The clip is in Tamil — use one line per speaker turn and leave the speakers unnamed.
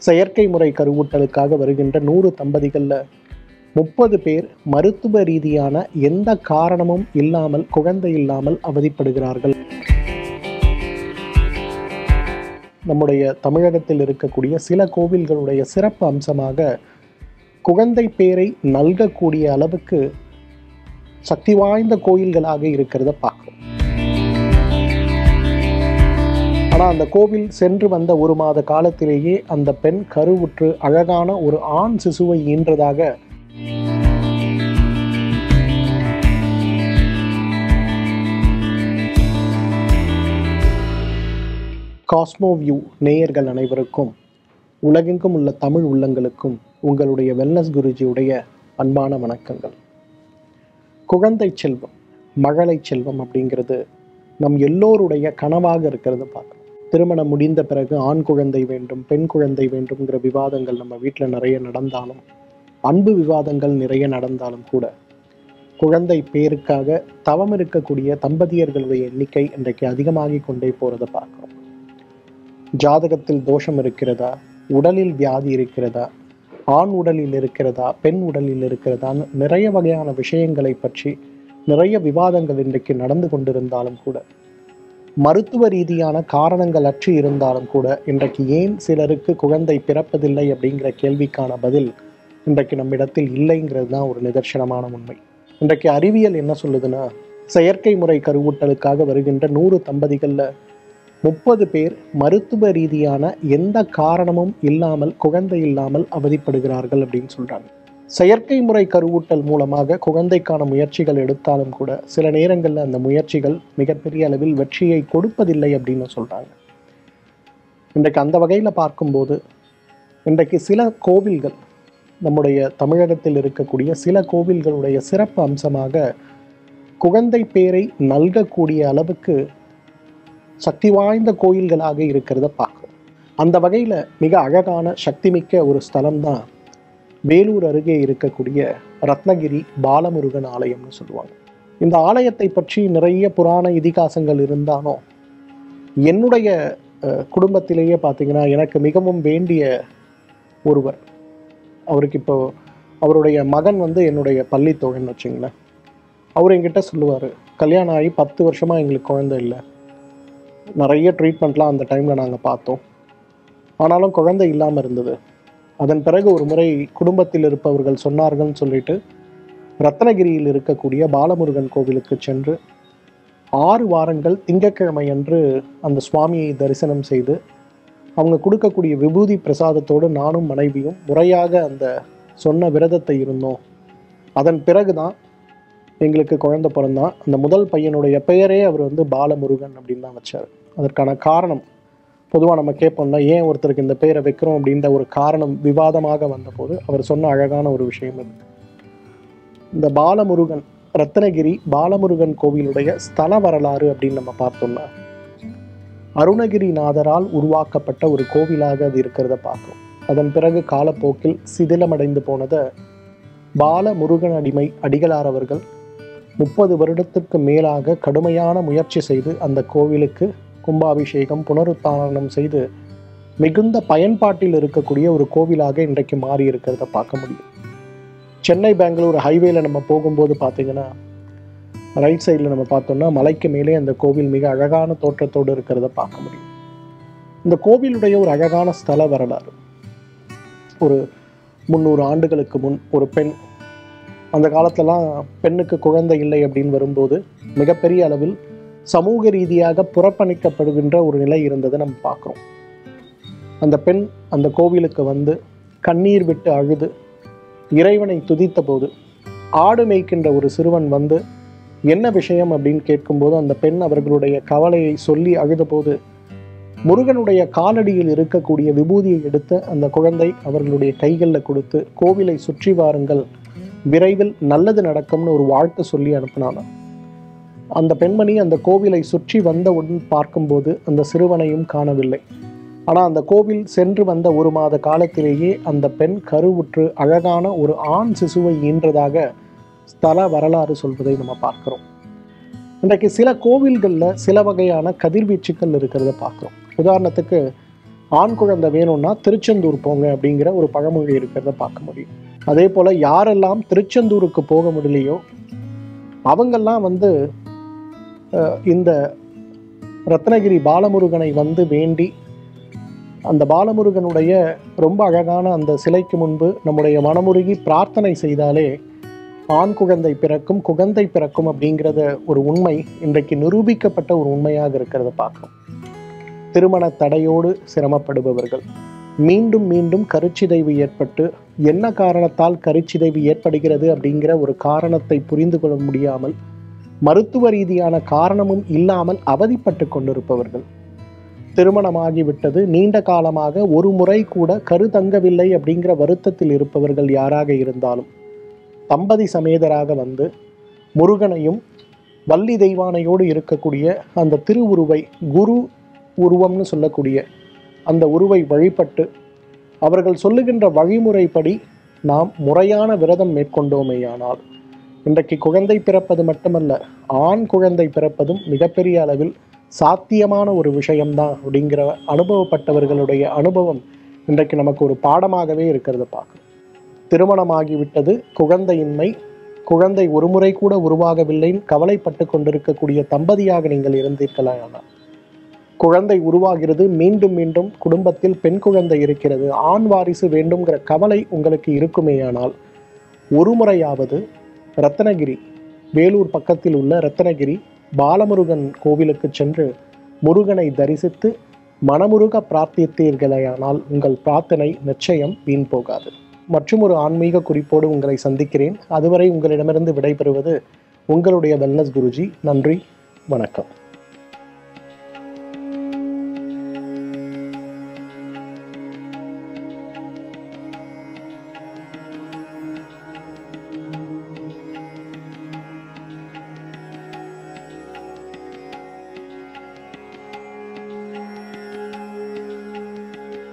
செயற்கை முறை கருவூட்டலுக்காக வருகின்ற 100 தம்பதிகளில் 30 பேர் மருத்துவ ரீதியான எந்த காரணமும் இல்லாமல் குழந்தை இல்லாமல் அவதிப்படுகிறார்கள். நம்முடைய தமிழகத்தில் இருக்கக்கூடிய சில கோவில்களுடைய சிறப்பு அம்சமாக குழந்தை பேரை நல்கக்கூடிய அளவுக்கு சக்தி வாய்ந்த கோயில்களாக இருக்கிறத பார்க்கிறோம். ஆனால் அந்த கோவில் சென்று வந்த 1 மாத காலத்திலேயே அந்த பெண் கருவுற்று அழகான ஒரு ஆண் சிசுவை ஈன்றதாக காஸ்மோ வியூ நேயர்கள் அனைவருக்கும், உலகெங்கும் உள்ள தமிழ் உள்ளங்களுக்கும் உங்களுடைய வெல்னஸ் குருஜியுடைய அன்பான வணக்கங்கள். குழந்தை செல்வம், மழலை செல்வம் அப்படிங்கிறது நம் எல்லோருடைய கனவாக இருக்கிறது பார்க்கணும். திருமணம் முடிந்த பிறகு ஆண் குழந்தை வேண்டும், பெண் குழந்தை வேண்டும்ங்கிற விவாதங்கள் நம்ம வீட்டில் நிறைய நடந்தாலும், அன்பு விவாதங்கள் நிறைய நடந்தாலும் கூட குழந்தை பேருக்காக தவம் இருக்கக்கூடிய தம்பதியர்களுடைய எண்ணிக்கை இன்றைக்கு அதிகமாகி கொண்டே போகிறத பார்க்குறோம். ஜாதகத்தில் தோஷம் இருக்கிறதா, உடலில் வியாதி இருக்கிறதா, ஆண் உடலில் இருக்கிறதா, பெண் உடலில் இருக்கிறதான்னு நிறைய வகையான விஷயங்களை பற்றி நிறைய விவாதங்கள் இன்றைக்கு நடந்து கொண்டிருந்தாலும் கூட, மருத்துவ ரீதியான காரணங்கள் அற்று இருந்தாலும் கூட இன்றைக்கு ஏன் சிலருக்கு குழந்தை பிறப்பதில்லை அப்படிங்கிற கேள்விக்கான பதில் இன்றைக்கு நம்மிடத்தில் இல்லைங்கிறது தான் ஒரு நிதர்சனமான உண்மை. இன்றைக்கு அறிவியல் என்ன சொல்லுதுன்னா, செயற்கை முறை கருவூட்டலுக்காக வருகின்ற 100 தம்பதிகளில் 30 பேர் மருத்துவ ரீதியான எந்த காரணமும் இல்லாமல் குழந்தை இல்லாமல் அவதிப்படுகிறார்கள் அப்படின்னு சொல்றாங்க. செயற்கை முறை கருவூட்டல் மூலமாக குழந்தைக்கான முயற்சிகள் எடுத்தாலும் கூட சில நேரங்களில் அந்த முயற்சிகள் மிகப்பெரிய அளவில் வெற்றியை கொடுப்பதில்லை அப்படின்னு சொல்றாங்க. இன்றைக்கு அந்த வகையில் பார்க்கும்போது இன்றைக்கு சில கோவில்கள், நம்முடைய தமிழகத்தில் இருக்கக்கூடிய சில கோவில்களுடைய சிறப்பு அம்சமாக குழந்தை பேரை நல்கக்கூடிய அளவுக்கு சக்தி வாய்ந்த கோயில்களாக இருக்கிறத பார்க்கிறோம். அந்த வகையில் மிக அழகான சக்திமிக்க ஒரு ஸ்தலம் தான் வேலூர் அருகே இருக்கக்கூடிய ரத்னகிரி பாலமுருகன் ஆலயம்னு சொல்லுவாங்க. இந்த ஆலயத்தை பற்றி நிறைய புராண இதிகாசங்கள் இருந்தாலும் என்னுடைய குடும்பத்திலேயே பார்த்தீங்கன்னா எனக்கு மிகவும் வேண்டிய ஒருவர், அவருக்கு இப்போ அவருடைய மகன் என்னுடைய பள்ளி தோழன் வச்சுங்களேன். அவர் என்கிட்ட சொல்லுவார், கல்யாணம் ஆகி 10 வருஷமாக எங்களுக்கு குழந்தை இல்லை, நிறைய ட்ரீட்மெண்ட்லாம் அந்த டைமில் நாங்கள் பார்த்தோம், ஆனாலும் குழந்தை இல்லாமல் இருந்தது. அதன் பிறகு ஒரு முறை குடும்பத்தில் இருப்பவர்கள் சொன்னார்கள்னு சொல்லிட்டு ரத்னகிரியில் இருக்கக்கூடிய பாலமுருகன் கோவிலுக்கு சென்று 6 வாரங்கள் திங்கட்கிழமை அன்று அந்த சுவாமியை தரிசனம் செய்து அவங்க கொடுக்கக்கூடிய விபூதி பிரசாதத்தோடு நானும் மனைவியும் முறையாக அந்த சொன்ன விரதத்தை இருந்தோம். அதன் பிறகு தான் எங்களுக்கு குழந்தை பிறந்தான். அந்த முதல் பையனுடைய பெயரே அவர் பாலமுருகன் அப்படின்னு தான் வச்சார். அதற்கான காரணம் பொதுவாக நம்ம கேட்போம்னா, ஏன் ஒருத்தருக்கு இந்த பெயரை வைக்கிறோம் அப்படின்ற ஒரு காரணம் விவாதமாக வந்தபோது அவர் சொன்ன அழகான ஒரு விஷயம் இது. இந்த பாலமுருகன், ரத்னகிரி பாலமுருகன் கோவிலுடைய ஸ்தல வரலாறு அப்படின்னு நம்ம பார்த்தோம்னா, அருணகிரிநாதரால் உருவாக்கப்பட்ட ஒரு கோவிலாக அது இருக்கிறத பார்க்கிறோம். அதன் பிறகு காலப்போக்கில் சிதிலமடைந்து போனதை பாலமுருகன் அடிகளார் அவர்கள் 30 வருடத்திற்கு மேலாக கடுமையான முயற்சி செய்து அந்த கோவிலுக்கு கும்பாபிஷேகம் புனருத்தாரணம் செய்து மிகுந்த பயன்பாட்டில் இருக்கக்கூடிய ஒரு கோவிலாக இன்றைக்கு மாறி இருக்கிறத பார்க்க முடியும். சென்னை பெங்களூர் ஹைவேல நம்ம போகும்போது பார்த்தீங்கன்னா, ரைட் சைடில் நம்ம பார்த்தோம்னா மலைக்கு மேலே அந்த கோவில் மிக அழகான தோற்றத்தோடு இருக்கிறத பார்க்க முடியும். இந்த கோவிலுடைய ஒரு அழகான ஸ்தல வரலாறு, ஒரு 300 ஆண்டுகளுக்கு முன் ஒரு பெண், அந்த காலத்துலலாம் பெண்ணுக்கு குழந்தை இல்லை அப்படின்னு வரும்போது மிகப்பெரிய அளவில் சமூக ரீதியாக புறக்கணிக்கப்படுகின்ற ஒரு நிலை இருந்ததை நம்ம பார்க்குறோம். அந்த பெண் அந்த கோவிலுக்கு கண்ணீர் விட்டு அழுது இறைவனை துதித்த போது, ஆடு மேய்க்கின்ற ஒரு சிறுவன் என்ன விஷயம் அப்படின்னு கேட்கும்போது அந்த பெண் அவர்களுடைய கவலையை சொல்லி அழுத போது, முருகனுடைய காலடியில் இருக்கக்கூடிய விபூதியை எடுத்து அந்த குழந்தை அவர்களுடைய கைகளில் கொடுத்து, கோவிலை சுற்றி வாருங்கள், விரைவில் நல்லது நடக்கும்னு ஒரு வாழ்த்து சொல்லி அனுப்பினாங்க. அந்த பெண்மணி அந்த கோவிலை சுற்றி வந்தவுடன் பார்க்கும்போது அந்த சிறுவனையும் காணவில்லை. ஆனால் அந்த கோவில் சென்று வந்த 1 மாத காலத்திலேயே அந்த பெண் கருவுற்று அழகான ஒரு ஆண் சிசுவை ஈன்றதாக ஸ்தல வரலாறு சொல்வதை நம்ம பார்க்கிறோம். இன்றைக்கு சில கோவில்களில் சில வகையான கதிர்வீச்சுக்கள் இருக்கிறத பார்க்குறோம். உதாரணத்துக்கு ஆண் குழந்தை வேணும்னா திருச்செந்தூர் போங்க அப்படிங்கிற ஒரு பழமொழி இருக்கிறத பார்க்க முடியும். அதே போல் யாரெல்லாம் திருச்செந்தூருக்கு போக முடியலையோ அவங்கெல்லாம் இந்த ரத்னகிரி பாலமுருகனை வேண்டி அந்த பாலமுருகனுடைய ரொம்ப அழகான அந்த சிலைக்கு முன்பு நம்முடைய மனமுருகி பிரார்த்தனை செய்தாலே ஆண் குழந்தை பிறக்கும், குழந்தை பிறக்கும் அப்படிங்கிறத ஒரு உண்மை இன்றைக்கு நிரூபிக்கப்பட்ட ஒரு உண்மையாக இருக்கிறத பார்க்கணும். திருமண தடையோடு சிரமப்படுபவர்கள், மீண்டும் மீண்டும் கருச்சிதைவு ஏற்பட்டு என்ன காரணத்தால் கருச்சிதைவு ஏற்படுகிறது அப்படிங்கிற ஒரு காரணத்தை புரிந்து கொள்ள முடியாமல், மருத்துவ ரீதியான காரணமும் இல்லாமல் அவதிப்பட்டு கொண்டிருப்பவர்கள், திருமணமாகிவிட்டது நீண்ட காலமாக ஒரு முறை கூட கருதங்கவில்லை அப்படிங்கிற வருத்தத்தில் இருப்பவர்கள் யாராக இருந்தாலும் தம்பதி சமேதராக முருகனையும் வள்ளி தெய்வானையோடு இருக்கக்கூடிய அந்த திருவுருவை, குரு உருவம்னு சொல்லக்கூடிய அந்த உருவை வழிபட்டு அவர்கள் சொல்லுகின்ற வழிமுறைப்படி நாம் முறையான விரதம் மேற்கொண்டோமேயானால் இன்றைக்கு குழந்தை பிறப்பது மட்டுமல்ல, ஆண் குழந்தை பிறப்பதும் மிகப்பெரிய அளவில் சாத்தியமான ஒரு விஷயம்தான் அப்படிங்கிற அனுபவப்பட்டவர்களுடைய அனுபவம் இன்றைக்கு நமக்கு ஒரு பாடமாகவே இருக்கிறத பார்க்கணும். திருமணமாகிவிட்டது, குழந்தையின்மை, குழந்தை ஒரு முறை கூட உருவாகவில்லைன்னு கவலைப்பட்டு கொண்டிருக்கக்கூடிய தம்பதியாக நீங்கள் இருந்தீர்களானால், குழந்தை உருவாகிறது, மீண்டும் மீண்டும் குடும்பத்தில் பெண் குழந்தை இருக்கிறது, ஆண் வாரிசு வேண்டும்ங்கிற கவலை உங்களுக்கு இருக்குமேயானால் ஒரு முறையாவது ரத்னகிரி, வேலூர் பக்கத்தில் உள்ள ரத்னகிரி பாலமுருகன் கோவிலுக்கு சென்று முருகனை தரிசித்து மனமுருக பிரார்த்தித்தீர்களேயானால் உங்கள் பிரார்த்தனை நிச்சயம் வீண் போகாது. மற்றும் ஒரு ஆன்மீக குறிப்போடு உங்களை சந்திக்கிறேன். அதுவரை உங்களிடமிருந்து விடைபெறுவது உங்களுடைய வெல்னஸ் குருஜி. நன்றி, வணக்கம்.